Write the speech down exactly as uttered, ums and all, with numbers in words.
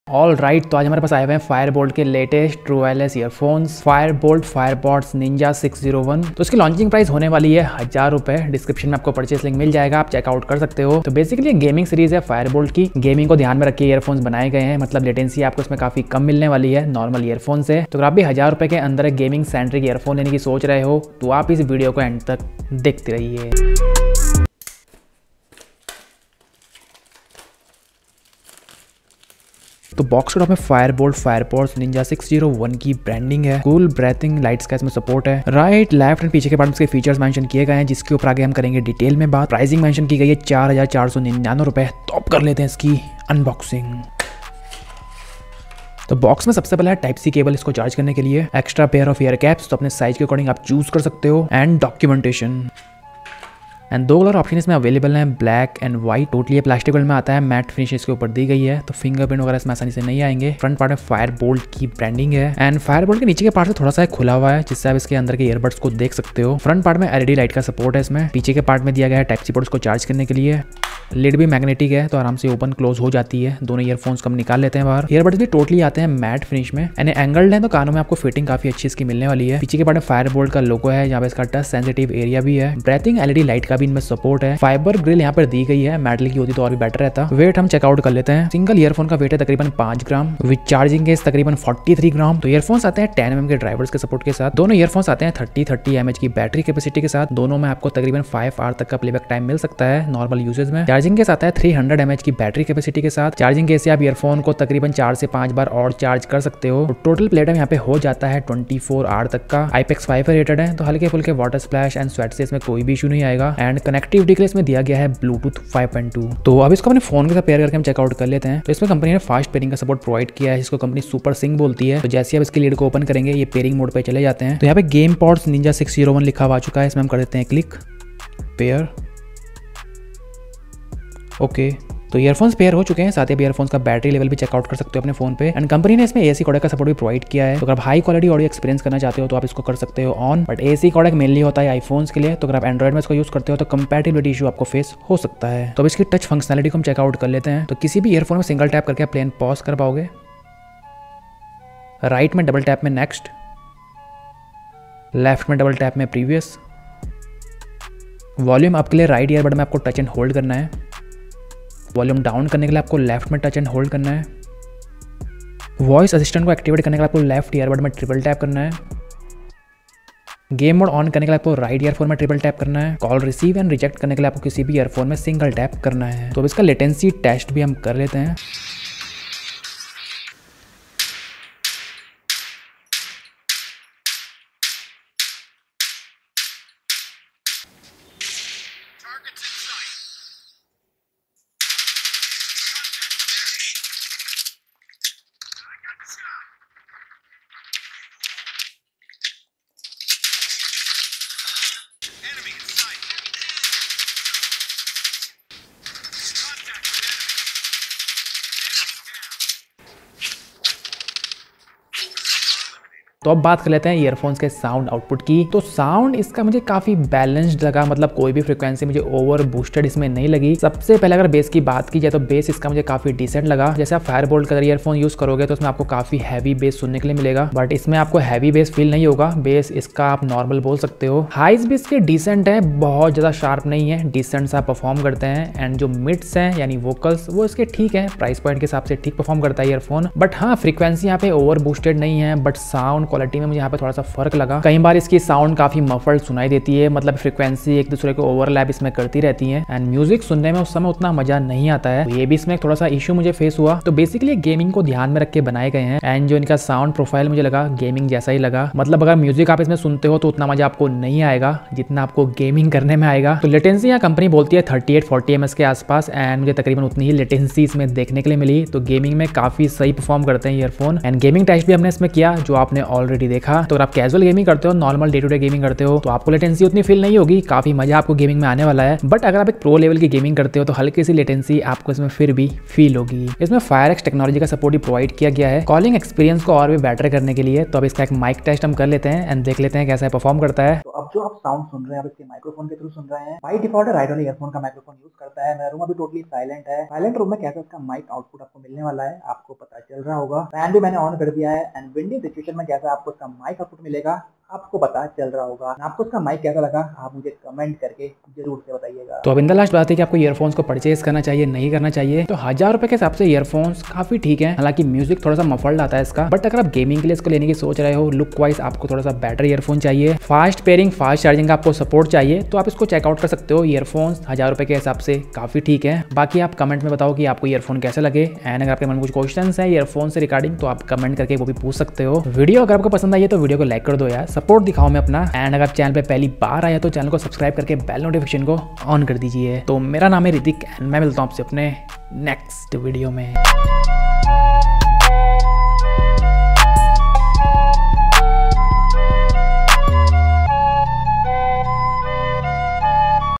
All right right, तो आज हमारे पास आए हुए हैं फायरबोल्ट के latest true wireless earphones Fireboltt Firebots ninja six zero one. तो इसकी लॉन्चिंग प्राइस होने वाली है हजार रुपए। डिस्क्रिप्शन में आपको परचेस लिंक मिल जाएगा, आप चेकआउट कर सकते हो। तो बेसिकली गेमिंग सीरीज है फायरबोल्ट की। गेमिंग को ध्यान में रख के ईयरफोन्स बनाए गए हैं, मतलब लेटेंसी आपको इसमें काफी कम मिलने वाली है नॉर्मल ईयरफोन से। तो अगर आप भी हजार रुपए के अंदर एक गेमिंग सेंट्रिक ईयरफोन लेने की सोच रहे हो तो आप इस वीडियो को एंड तक देखते रहिए। तो बॉक्स टॉप में Fireboltt Firebots ninja six zero one की ब्रांडिंग है। कूल ब्रेथिंग लाइट्स का इसमें सपोर्ट है। राइट लेफ्ट एंड पीछे के पार्ट में इसके फीचर्स मेंशन किए गए हैं, जिसके ऊपर आगे हम करेंगे डिटेल में बात। प्राइसिंग मेंशन की गई है चार हजार चार सौ निन्यानवे रुपए। तो अब कर लेते हैं इसकी अनबॉक्सिंग। तो बॉक्स में सबसे पहले है टाइप सी केबल इसको चार्ज करने के लिए, extra pair of ear caps, तो अपने साइज के अकॉर्डिंग आप चूज कर सकते हो, एंड डॉक्यूमेंटेशन। एंड दो कलर ऑप्शन इसमें अवेलेबल हैं, ब्लैक एंड व्हाइट। टोटली ये प्लास्टिक में आता है, मैट फिनिश इसके ऊपर दी गई है, तो फिंगरप्रिंट वगैरह इसमें आसानी से नहीं आएंगे। फ्रंट पार्ट में फायरबोल्ट की ब्रांडिंग है, एंड फायरबोल्ट के नीचे के पार्ट से थोड़ा सा खुला हुआ है, जिससे आप इसके अंदर के ईयरबड्स को देख सकते हो। फ्रंट पार्ट में एलईडी लाइट का सपोर्ट है इसमें। पीछे के पार्ट में दिया गया है टाइप सी पोर्ट को चार्ज करने के लिए। लिड भी मैग्नेटिक है, तो आराम से ओपन क्लोज हो जाती है। दोनों ईयरफोन्स हम निकाल लेते हैं बाहर। ईयरबड्स भी टोटली आते हैं मैट फिनिश में, यानी एंगल्ड है, तो कानों में आपको फिटिंग काफी अच्छी इसकी मिलने वाली है। पीछे के पार्ट में फायरबोल्ट का लोगो है, जहाँ पे इसका टच सेंसिटिव एरिया भी है। ब्रेथिंग एलईडी लाइट का भी इनमें सपोर्ट है। फाइबर ग्रिल यहाँ पर दी गई है, मेटल की होती तो और भी बेटर रहता। वेट हम चेकआउट कर लेते हैं। सिंगल ईयरफोन का वेट है तकरीबन पांच ग्राम, विद चार्जिंग केस तकरीबन तैंतालीस ग्राम। तो ईयरफोन्स आते हैं टेन एम एम के ड्राइवर्स के सपोर्ट के साथ। दोनों ईयरफोन्स आते हैं थर्टी थर्टी एम एच की बैटरी कैपेसिटी के साथ। दोनों में आपको तकरीबन फाइव आवर तक का प्लेबैक टाइम मिल सकता है नॉर्मल यूजेज में। चार्जिंग केस आता है थ्री हंड्रेड एम एच की बैटरी कैपेसिटी के साथ। चार्जिंग केस से आप ईयरफोन को तकरीबन चार से पांच बार और चार्ज कर सकते हो। टोटल प्ले टाइम यहाँ पे हो जाता है ट्वेंटी फोर आवर तक का। I P X five rated है, तो हल्के फुल्के वाटर स्प्लैश एंड स्वेट से इसमें कोई भी इशू नहीं आएगा। एंड कनेक्टिविटी के लिए इसमें दिया गया है ब्लूटूथ फाइव पॉइंट टू। तो अब इसको अपने फोन के साथ पेयर करके हम चेकआउट कर लेते हैं। तो इसमें कंपनी ने फास्ट पेयरिंग का सपोर्ट प्रोवाइड किया है, जिसको कंपनी सुपर सिंक बोलती है। तो जैसे आप इसके लीड को ओपन करेंगे, ये पेयरिंग मोड पे चले जाते हैं। तो यहाँ पे game pods ninja six zero one लिखा हुआ आ चुका है, इसमें हम कर देते हैं क्लिक पेयर। ओके, तो ईयरफोन्स पेयर हो चुके हैं। साथ ही आप ईयरफोन्स का बैटरी लेवल भी चेकआउट कर सकते हो अपने फोन पे। एंड कंपनी ने इसमें एसी कोडेक का सपोर्ट भी प्रोवाइड किया है। तो अगर आप हाई क्वालिटी ऑडियो एक्सपीरियंस करना चाहते हो तो आप इसको कर सकते हो on, but AC codec mainly होता है आईफोन्स के लिए। तो अगर आप एंड्रॉइड में इसको यूज करते हो तो कंपैटिबिलिटी इशू आपको फेस हो सकता है। तो अब इसकी टच फंक्शनलिटी को हम चेकआउट कर लेते हैं। तो किसी भी ईयरफोन में सिंगल टैप करके आप प्लेन पॉज कर पाओगे। राइट में डबल टैप में नेक्स्ट, लेफ्ट में डबल टैप में प्रीवियस। वॉल्यूम अप के लिए राइट ईयरबड में आपको टच एंड होल्ड करना है। वॉल्यूम डाउन करने के लिए आपको लेफ्ट में टच एंड होल्ड करना है। वॉइस असिस्टेंट को एक्टिवेट करने के लिए आपको लेफ्ट ईयरबड में ट्रिपल टैप करना है। गेम मोड ऑन करने के लिए आपको राइट ईयरफोन में ट्रिपल टैप करना है। कॉल रिसीव एंड रिजेक्ट करने के लिए आपको किसी भी ईयरफोन में सिंगल टैप करना है। तो अब इसका लेटेंसी टेस्ट भी हम कर लेते हैं। तो अब बात कर लेते हैं ईयरफोन्स के साउंड आउटपुट की। तो साउंड इसका मुझे काफी बैलेंस्ड लगा, मतलब कोई भी फ्रीक्वेंसी मुझे ओवर बूस्टेड इसमें नहीं लगी। सबसे पहले अगर बेस की बात की जाए तो बेस इसका मुझे काफी डिसेंट लगा। जैसे आप फायरबोल्ट का ईयरफोन यूज करोगे तो उसमें आपको काफी हैवी बेस सुनने के लिए मिलेगा, बट इसमें आपको हैवी बेस फील नहीं होगा। बेस इसका आप नॉर्मल बोल सकते हो। हाइस भी इसके डिसेंट है, बहुत ज्यादा शार्प नहीं है, डिसेंट सा परफॉर्म करते हैं। एंड जो मिड्स हैं यानी वोकल्स वो इसके ठीक है, प्राइस पॉइंट के हिसाब से ठीक परफॉर्म करता है ईयरफोन। बट हाँ, फ्रीक्वेंसी यहाँ पे ओवर बूस्टेड नहीं है, बट साउंड क्वालिटी में मुझे यहाँ पे थोड़ा सा फर्क लगा। कई बार इसकी साउंड काफी मफल्ड सुनाई देती है, मतलब फ्रीक्वेंसी एक दूसरे को ओवरलैप इसमें करती रहती है। एंड म्यूजिक सुनने में उस समय उतना मजा नहीं आता है, तो ये भी इसमें थोड़ा सा इशू मुझे फेस हुआ। तो बेसिकली गेमिंग को ध्यान में रख के बनाए गए हैं। एंड जो इनका साउंड प्रोफाइल मुझे लगा गेमिंग जैसा ही लगा, मतलब अगर म्यूजिक आप इसमें सुनते हो तो उतना मजा आपको नहीं आएगा जितना आपको गेमिंग करने में आएगा। तो लेटेंसी यहाँ कंपनी बोलती है thirty eight forty M S के आसपास, एंड मुझे तकरीबन उतनी ही लेटेंसी इसमें देखने के लिए मिली। तो गेमिंग में काफी सही परफॉर्म करते हैं ईयरफोन। एंड गेमिंग टेस्ट भी हमने इसमें किया, जो आपने ऑलरेडी देखा। तो अगर आप कैजुअल गेमिंग करते हो, normal day to day gaming करते हो, तो आपको लेटेंसी उतनी फील नहीं होगी, काफी मजा आपको गेमिंग में आने वाला है। बट अगर आप एक प्रो लेवल की गेमिंग करते हो तो हल्की सी लेटेंसी आपको इसमें फिर भी फील होगी। इसमें फायर एक्स टेक्नोलॉजी का सपोर्ट भी प्रोवाइड किया गया है कॉलिंग एक्सपीरियंस को और भी बेटर करने के लिए। तो अब इसका एक माइक टेस्ट हम कर लेते हैं एंड देख लेते हैं कैसा परफॉर्म करता है। तो अब जो आप साउंड सुन रहे हैं, आप इसके माइक्रोफोन के थ्रू सुन रहे हैं। बाय डिफॉल्ट राइट वाले ईयरफोन का माइक्रोफोन यूज करता है। मेरा रूम अभी टोटली साइलेंट है। साइलेंट रूम में कैसा इसका माइक आउटपुट आपको मिलने वाला है आपको पता चल रहा होगा। फैन भी मैंने ऑन कर दिया है एंड विंडी सिचुएशन में कैसा आपको इसका माइक आउटपुट मिलेगा आपको पता चल रहा होगा। आपको इसका माइक कैसा लगा आप मुझे कमेंट करके जरूर से बताइएगा। तो अब इन द लास्ट बात है कि आपको ईयरफोन्स को परचेज करना चाहिए नहीं करना चाहिए। तो हजार रुपए के हिसाब से ईयरफोन्स काफी ठीक है, हालांकि म्यूजिक थोड़ा सा मफल्ड आता है इसका। बट अगर आप गेमिंग के लिए इसको लेने की सोच रहे हो, लुक वाइज आपको थोड़ा सा बेटर ईयरफोन चाहिए, फास्ट पेयरिंग फास्ट चार्जिंग का आपको सपोर्ट चाहिए, तो आप इसको चेकआउट कर सकते हो। ईयरफोन्स हजार रुपए के हिसाब से काफी ठीक है। बाकी आप कमेंट में बताओ कि आपको ईयरफोन कैसे लगे एंड अगर आपके मन में कुछ क्वेश्चन है ईयरफोन से रिगार्डिंग तो आप कमेंट करके वो भी पूछ सकते हो। वीडियो अगर आपको पसंद आई है तो वीडियो को लाइक कर दो यार, सपोर्ट दिखाओ मैं अपना। एंड अगर चैनल पे पहली बार आया तो चैनल को सब्सक्राइब करके बेल नोटिफिकेशन को ऑन कर दीजिए। तो मेरा नाम है ऋतिक एंड मैं मिलता हूँ आपसे अपने नेक्स्ट वीडियो में।